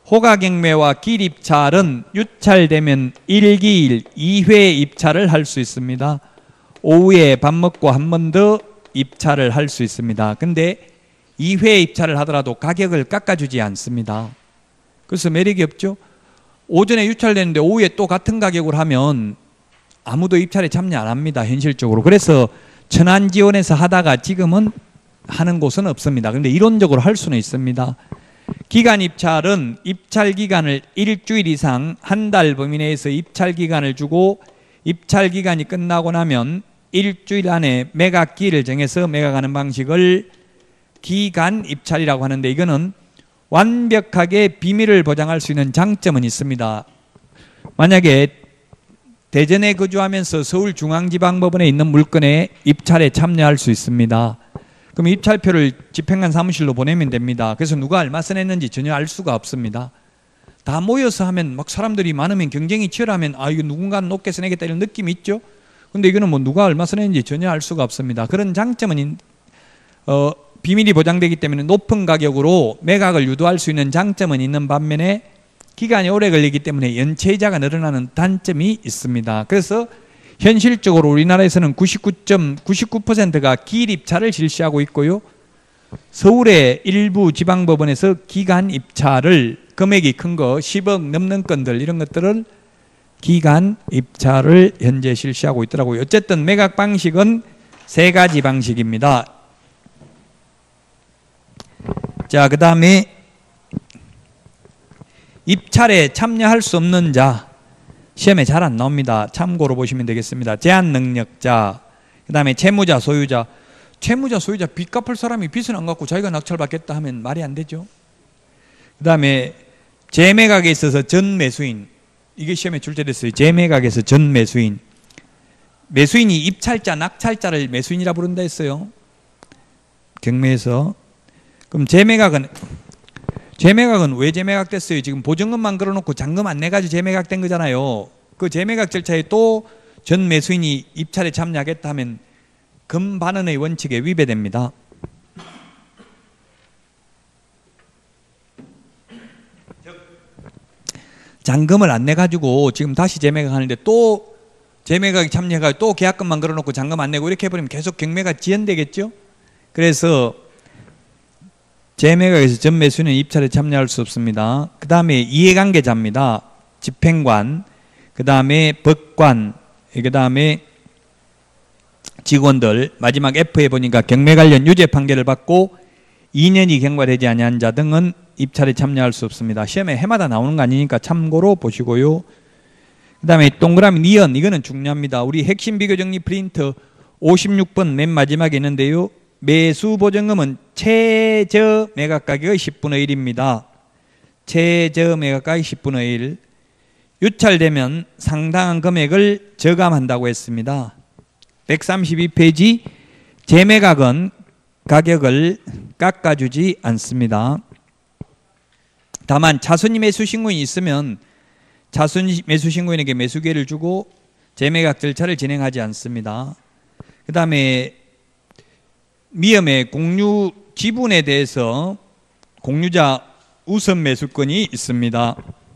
호가경매와 길입찰은 유찰되면 1기일 2회 입찰을 할 수 있습니다. 오후에 밥 먹고 한 번 더 입찰을 할 수 있습니다. 근데 2회 입찰을 하더라도 가격을 깎아주지 않습니다. 그래서 매력이 없죠. 오전에 유찰되는데 오후에 또 같은 가격으로 하면 아무도 입찰에 참여 안 합니다. 현실적으로. 그래서 천안지원에서 하다가 지금은 하는 곳은 없습니다. 그런데 이론적으로 할 수는 있습니다. 기간 입찰은 입찰 기간을 일주일 이상 한 달 범위 내에서 입찰 기간을 주고 입찰 기간이 끝나고 나면 일주일 안에 매각기일을 정해서 매각하는 방식을 기간 입찰이라고 하는데, 이거는 완벽하게 비밀을 보장할 수 있는 장점은 있습니다. 만약에 대전에 거주하면서 서울중앙지방법원에 있는 물건에 입찰에 참여할 수 있습니다. 그럼 입찰표를 집행관 사무실로 보내면 됩니다. 그래서 누가 얼마 써냈는지 전혀 알 수가 없습니다. 다 모여서 하면 막 사람들이 많으면 경쟁이 치열하면 이거 누군가는 높게 써내겠다 이런 느낌이 있죠. 근데 이거는 뭐 누가 얼마 써냈는지 전혀 알 수가 없습니다. 그런 장점은 비밀이 보장되기 때문에 높은 가격으로 매각을 유도할 수 있는 장점은 있는 반면에 기간이 오래 걸리기 때문에 연체이자가 늘어나는 단점이 있습니다. 그래서 현실적으로 우리나라에서는 99.99%가 기일입찰을 실시하고 있고요. 서울의 일부 지방법원에서 기간 입찰을, 금액이 큰 거 10억 넘는 건들 이런 것들을 기간 입찰을 현재 실시하고 있더라고요. 어쨌든 매각 방식은 세 가지 방식입니다. 자, 그 다음에 입찰에 참여할 수 없는 자, 시험에 잘 안 나옵니다. 참고로 보시면 되겠습니다. 제한 능력자, 그 다음에 채무자, 소유자. 채무자, 소유자, 빚 갚을 사람이 빚을 안 갚고 자기가 낙찰받겠다 하면 말이 안 되죠. 그 다음에 재매각에 있어서 전 매수인, 이게 시험에 출제됐어요. 재매각에서 전 매수인. 매수인이 입찰자, 낙찰자를 매수인이라 부른다 했어요. 경매에서. 그럼 재매각은 왜 재매각됐어요? 지금 보증금만 걸어놓고 잔금 안 내가지고 재매각된 거잖아요. 그 재매각 절차에 또 전 매수인이 입찰에 참여하겠다 하면 금반환의 원칙에 위배됩니다. 잔금을 안 내가지고 지금 다시 재매각하는데 또 재매각에 참여해가지고 또 계약금만 걸어놓고 잔금 안 내고 이렇게 해버리면 계속 경매가 지연되겠죠. 그래서 재매각에서 전 매수인은 입찰에 참여할 수 없습니다. 그 다음에 이해관계자입니다. 집행관, 그 다음에 법관, 그 다음에 직원들, 마지막 F에 보니까 경매 관련 유죄 판결을 받고 2년이 경과되지 아니한 자 등은 입찰에 참여할 수 없습니다. 시험에 해마다 나오는 거 아니니까 참고로 보시고요. 그 다음에 동그라미 니은, 이거는 중요합니다. 우리 핵심 비교정리 프린트 56번 맨 마지막에 있는데요. 매수 보증금은 최저 매각가격의 10분의 1입니다. 최저 매각가격 10분의 1. 유찰되면 상당한 금액을 저감한다고 했습니다. 132페이지. 재매각은 가격을 깎아주지 않습니다. 다만 차순위 매수 신고인이 있으면 차순위 매수 신고인에게 매수 기회를 주고 재매각 절차를 진행하지 않습니다. 그 다음에 미음의 공유 지분에 대해서 공유자 우선 매수권이 있습니다.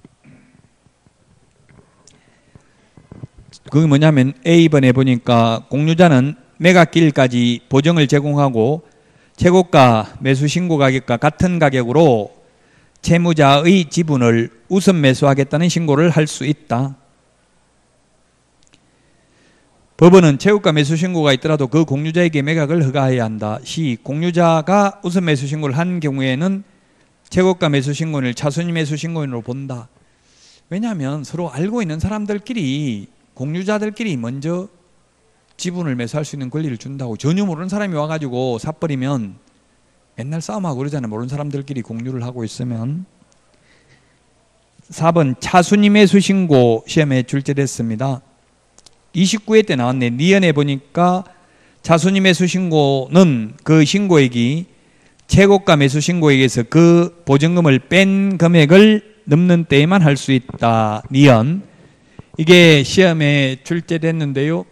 그게 뭐냐면 A번에 보니까 공유자는 매각기일까지 보증을 제공하고 최고가 매수 신고 가격과 같은 가격으로 채무자의 지분을 우선 매수하겠다는 신고를 할 수 있다. 법원은 최고가 매수 신고가 있더라도 그 공유자에게 매각을 허가해야 한다. 시 공유자가 우선 매수 신고를 한 경우에는 최고가 매수 신고인을 차순위 매수 신고인으로 본다. 왜냐하면 서로 알고 있는 사람들끼리, 공유자들끼리 먼저 지분을 매수할 수 있는 권리를 준다고. 전혀 모르는 사람이 와가지고 사버리면 맨날 싸움하고 그러잖아요. 모르는 사람들끼리 공유를 하고 있으면. 4번 차순위 매수 신고 시험에 출제됐습니다. 29회 때 나왔네. 니은에 보니까 차순위 매수 신고는 그 신고액이 최고가 매수 신고액에서 그 보증금을 뺀 금액을 넘는 때에만 할 수 있다. 니은. 이게 시험에 출제됐는데요.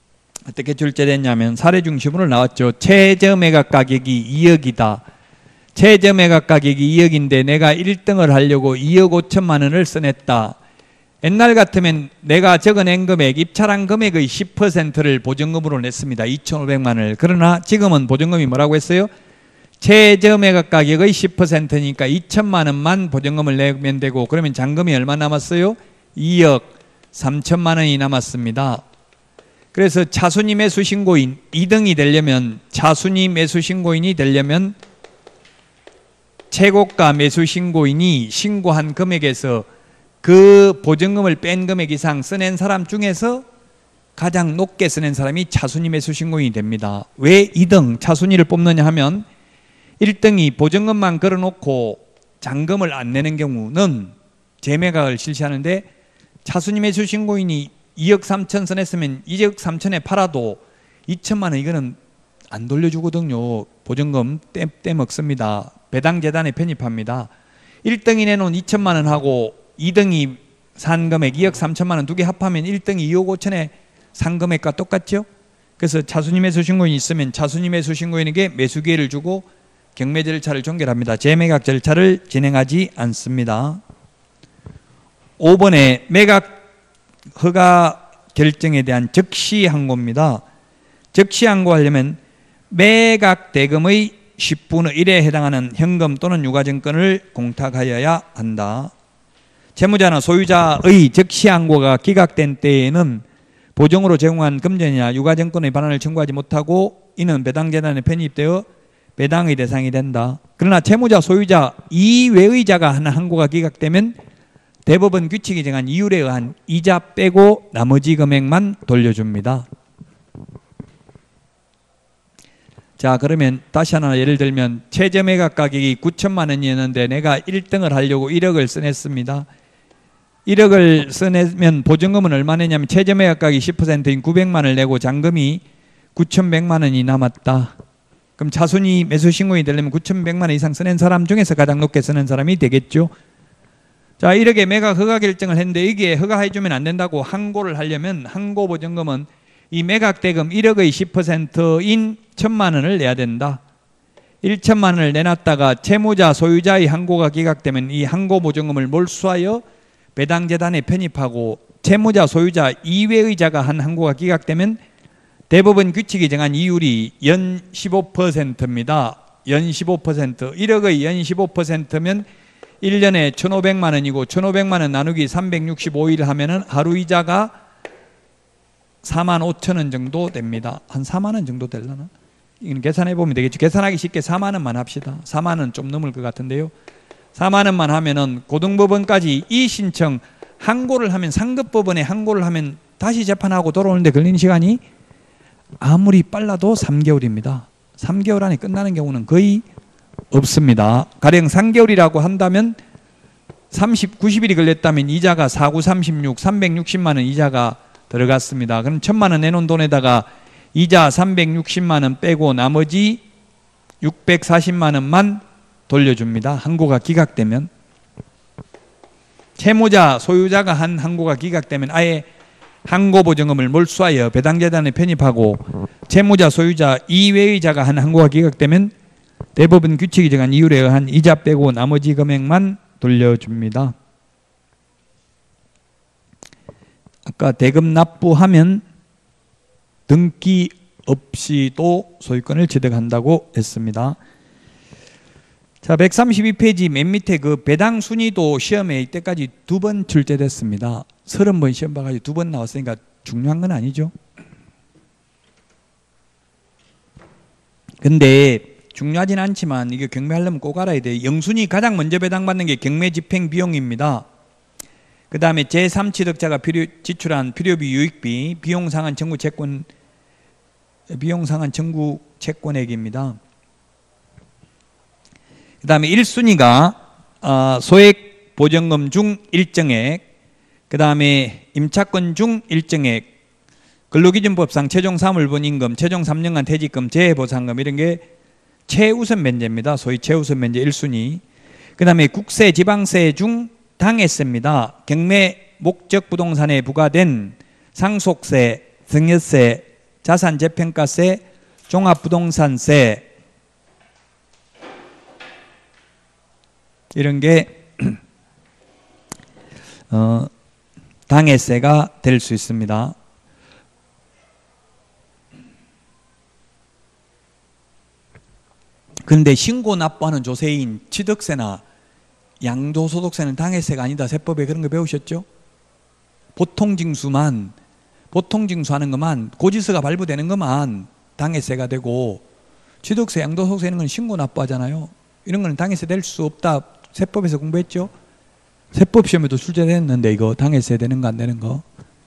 어떻게 출제됐냐면 사례 중심으로 나왔죠. 최저 매각 가격이 2억이다. 최저 매각 가격이 2억인데 내가 1등을 하려고 2억 5천만 원을 써냈다. 옛날 같으면 내가 적어낸 금액, 입찰한 금액의 10%를 보증금으로 냈습니다. 2,500만 원을. 그러나 지금은 보증금이 뭐라고 했어요? 최저 매각 가격의 10%니까 2천만 원만 보증금을 내면 되고, 그러면 잔금이 얼마 남았어요? 2억 3천만 원이 남았습니다. 그래서 차순위 매수 신고인 2등이 되려면, 차순위 매수 신고인이 되려면 최고가 매수 신고인이 신고한 금액에서 그 보증금을 뺀 금액 이상 써낸 사람 중에서 가장 높게 써낸 사람이 차순위 매수 신고인이 됩니다. 왜 2등 차순위를 뽑느냐 하면 1등이 보증금만 걸어놓고 잔금을 안 내는 경우는 재매각을 실시하는데, 차순위 매수 신고인이 2억 3천 써냈으면 2억 3천에 팔아도 2천만 원 이거는 안 돌려주거든요. 보증금 떼먹습니다. 배당재단에 편입합니다. 1등이 내놓은 2천만 원하고 2등이 산 금액 2억 3천만 원 두 개 합하면 1등이 2억 5천에 산 금액과 똑같죠. 그래서 차순위 매수 신고인이 있으면 차순위 매수 신고인에게 매수 기회를 주고 경매 절차를 종결합니다. 재매각 절차를 진행하지 않습니다. 5번에 매각 허가 결정에 대한 적시 항고입니다. 적시 항고하려면 매각 대금의 10분의 1에 해당하는 현금 또는 유가증권을 공탁하여야 한다. 채무자나 소유자의 적시 항고가 기각된 때에는 보증으로 제공한 금전이나 유가증권의 반환을 청구하지 못하고 이는 배당재단에 편입되어 배당의 대상이 된다. 그러나 채무자, 소유자 이외의 자가 한 항고가 기각되면 대법원 규칙이 정한 이율에 의한 이자 빼고 나머지 금액만 돌려줍니다. 자, 그러면 다시 하나 예를 들면 최저 매각 가격이 9천만 원이었는데 내가 1등을 하려고 1억을 써냈습니다. 1억을 써내면 보증금은 얼마 내냐면 최저 매각 가격이 10%인 900만 원을 내고 잔금이 9,100만 원이 남았다. 그럼 차순위 매수 신고인이 되려면 9,100만 원 이상 써낸 사람 중에서 가장 높게 쓰는 사람이 되겠죠. 자, 1억에 매각 허가 결정을 했는데 이게 허가해주면 안 된다고 항고를 하려면 항고 보증금은 이 매각 대금 1억의 10%인 1,000만 원을 내야 된다. 1천만 원을 내놨다가 채무자, 소유자의 항고가 기각되면 이 항고 보증금을 몰수하여 배당재단에 편입하고 채무자, 소유자 이외의 자가 한 항고가 기각되면 대법원 규칙이 정한 이율이 연 15%입니다. 연 15%. 1억의 연 15%면 1년에 1,500만 원이고 1,500만 원 나누기 365일 하면은 하루 이자가 4만 5천 원 정도 됩니다. 한 4만 원 정도 되려나? 이건 계산해 보면 되겠죠. 계산하기 쉽게 4만 원만 합시다. 4만 원 좀 넘을 것 같은데요. 4만 원만 하면은 고등법원까지 이의신청 항고를 하면, 상급법원에 항고를 하면 다시 재판하고 돌아오는데 걸리는 시간이 아무리 빨라도 3개월입니다. 3개월 안에 끝나는 경우는 거의 없습니다. 가령 3개월이라고 한다면 90일이 걸렸다면 이자가 4, 9, 36, 360만 원 이자가 들어갔습니다. 그럼 1,000만 원 내놓은 돈에다가 이자 360만 원 빼고 나머지 640만 원만 돌려줍니다. 항고가 기각되면. 채무자, 소유자가 한 항고가 기각되면 아예 항고 보증금을 몰수하여 배당재단에 편입하고 채무자, 소유자 이외의 자가 한 항고가 기각되면 대법원 규칙이 정한 이율에 의한 이자 빼고 나머지 금액만 돌려줍니다. 아까 대금 납부하면 등기 없이도 소유권을 취득한다고 했습니다. 자, 132페이지 맨 밑에 그 배당 순위도 시험에 이때까지 2번 출제됐습니다. 30번 시험 봐가지고 2번 나왔으니까 중요한 건 아니죠. 근데 중요하진 않지만 이게 경매하려면 꼭 알아야 돼요. 영순위 가장 먼저 배당받는 게 경매 집행 비용입니다. 그 다음에 제3취득자가 지출한 필요비 유익비, 비용상한 청구 채권액입니다. 그 다음에 1순위가 소액 보증금 중 일정액, 그 다음에 임차권 중 일정액, 근로기준법상 최종 사물분 임금, 최종 3년간 퇴직금, 재해보상금 이런 게 최우선 면제입니다. 소위 최우선 면제 1순위. 그 다음에 국세, 지방세 중 당해세입니다. 경매 목적 부동산에 부과된 상속세, 증여세, 자산재평가세, 종합부동산세, 이런 게 당해세가 될 수 있습니다. 그런데 신고 납부하는 조세인 취득세나 양도소득세는 당해세가 아니다. 세법에 그런 거 배우셨죠? 보통징수하는 것만, 고지서가 발부되는 것만 당해세가 되고, 취득세, 양도소득세 이런 건 신고 납부하잖아요. 이런 거는 당해세 될 수 없다. 세법에서 공부했죠? 세법 시험에도 출제됐는데 이거 당해세 되는 거 안 되는 거.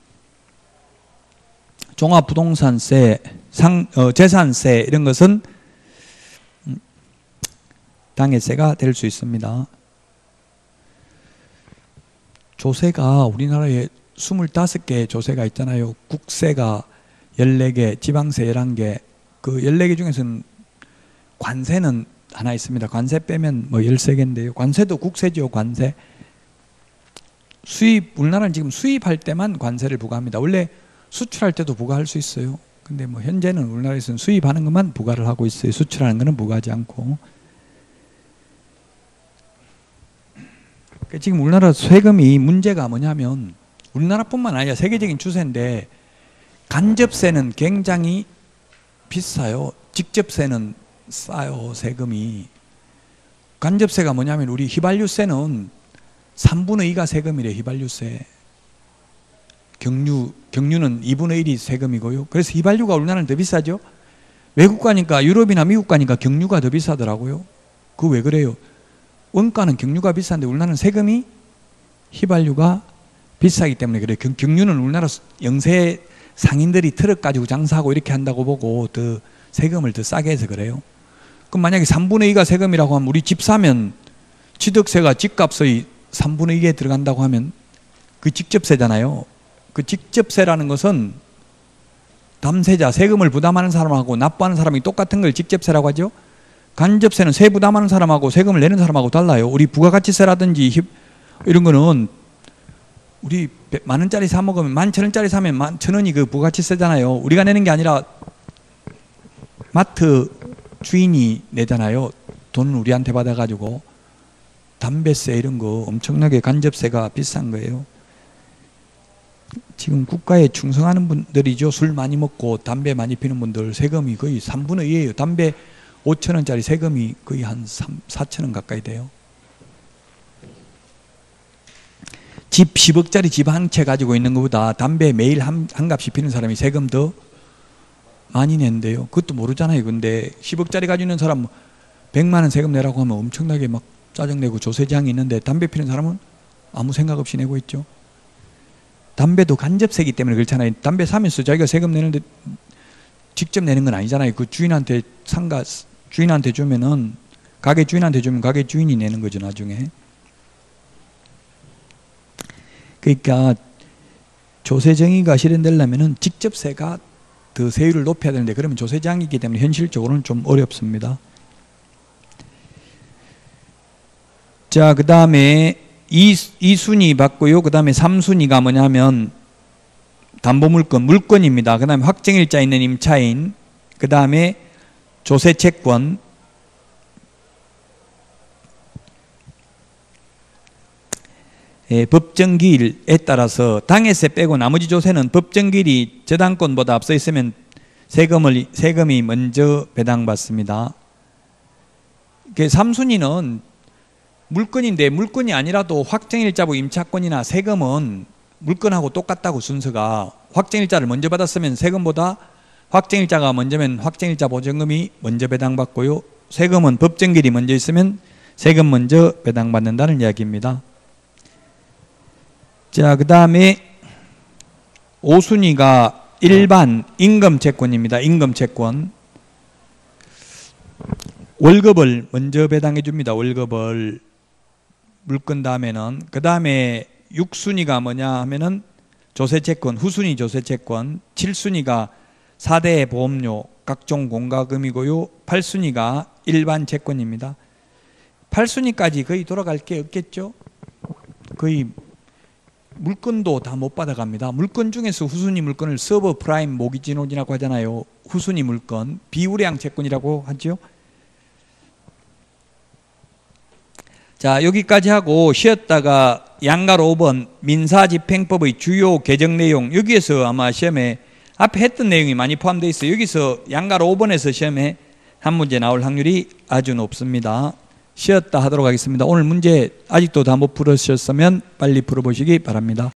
종합부동산세, 재산세 이런 것은 당해세가 될 수 있습니다. 조세가 우리나라에 25개 조세가 있잖아요. 국세가 14개, 지방세 11개. 그 14개 중에서는 관세는 하나 있습니다. 관세 빼면 뭐 13개인데요. 관세도 국세죠, 관세. 우리나라는 지금 수입할 때만 관세를 부과합니다. 원래 수출할 때도 부과할 수 있어요. 근데 뭐 현재는 우리나라에서는 수입하는 것만 부과를 하고 있어요. 수출하는 것은 부과하지 않고. 지금 우리나라 세금이 문제가 뭐냐면, 우리나라뿐만 아니라 세계적인 추세인데, 간접세는 굉장히 비싸요. 직접세는 싸요, 세금이. 간접세가 뭐냐면, 우리 휘발유세는 3분의 2가 세금이래, 휘발유세. 경유는 2분의 1이 세금이고요. 그래서 휘발유가 우리나라는 더 비싸죠. 외국 가니까, 유럽이나 미국 가니까 경유가 더 비싸더라고요. 그거 왜 그래요? 원가는 경유가 비싼데 우리나라는 세금이 휘발유가 비싸기 때문에 그래요. 경유는 우리나라 영세 상인들이 트럭 가지고 장사하고 이렇게 한다고 보고 더 세금을 더 싸게 해서 그래요. 그럼 만약에 3분의 2가 세금이라고 하면 우리 집 사면 취득세가 집값의 3분의 2에 들어간다고 하면 그 직접세잖아요. 그 직접세라는 것은 담세자, 세금을 부담하는 사람하고 납부하는 사람이 똑같은 걸 직접세라고 하죠. 간접세는 세 부담하는 사람하고 세금을 내는 사람하고 달라요. 우리 부가가치세라든지 이런 거는 우리 10,000원짜리 사 먹으면 11,000원짜리 사면 11,000원이 그 부가가치세잖아요. 우리가 내는 게 아니라 마트 주인이 내잖아요. 돈은 우리한테 받아가지고. 담배세 이런 거 엄청나게 간접세가 비싼 거예요. 지금 국가에 충성하는 분들이죠. 술 많이 먹고 담배 많이 피는 분들 세금이 거의 3분의 2예요. 담배 5,000원짜리 세금이 거의 한 4,000원 가까이 돼요. 집 10억짜리 집 한 채 가지고 있는 것보다 담배 매일 한 갑씩 피는 사람이 세금 더 많이 낸대요. 그것도 모르잖아요. 근데 10억짜리 가지고 있는 사람 100만 원 세금 내라고 하면 엄청나게 막 짜증내고 조세장이 있는데 담배 피는 사람은 아무 생각 없이 내고 있죠. 담배도 간접세기 때문에 그렇잖아요. 담배 사면서 자기가 세금 내는데 직접 내는 건 아니잖아요. 그 주인한테 주인한테 주면은, 가게 주인한테 주면 가게 주인이 내는 거죠, 나중에. 그러니까 조세정의가 실현되려면은 직접세가 더 세율을 높여야 되는데, 그러면 조세장이기 때문에 현실적으로는 좀 어렵습니다. 자, 그 다음에 2순위 받고요. 그 다음에 3순위가 뭐냐면 물건입니다. 그 다음에 확정일자 있는 임차인, 그 다음에 조세채권, 법정기일에 따라서 당해세 빼고 나머지 조세는 법정기일이 저당권보다 앞서 있으면 세금이 먼저 배당받습니다. 3순위는 물건인데, 물건이 아니라도 확정일자부 임차권이나 세금은 물건하고 똑같다고 순서가. 확정일자를 먼저 받았으면 세금보다 확정일자가 먼저면 확정일자 보증금이 먼저 배당받고요. 세금은 법정기일이 먼저 있으면 세금 먼저 배당받는다는 이야기입니다. 자, 그 다음에 5순위가 일반 임금채권입니다. 임금채권. 월급을 먼저 배당해 줍니다. 월급을. 물건 다음에는. 그 다음에 6순위가 뭐냐 하면은 조세채권, 후순위 조세채권. 7순위가 4대 보험료, 각종 공과금이고요. 8순위가 일반 채권입니다. 8순위까지 거의 돌아갈 게 없겠죠? 거의 물건도 다 못 받아갑니다. 물건 중에서 후순위 물건을 서브 프라임 모기지노지라고 하잖아요. 후순위 물건, 비우량 채권이라고 하죠. 자, 여기까지 하고 쉬었다가 양가로 5번 민사집행법의 주요 개정 내용, 여기에서 아마 시험에 앞에 했던 내용이 많이 포함되어 있어요. 여기서 양가로 5번에서 시험에 한 문제 나올 확률이 아주 높습니다. 쉬었다 하도록 하겠습니다. 오늘 문제 아직도 다 못 풀으셨으면 빨리 풀어보시기 바랍니다.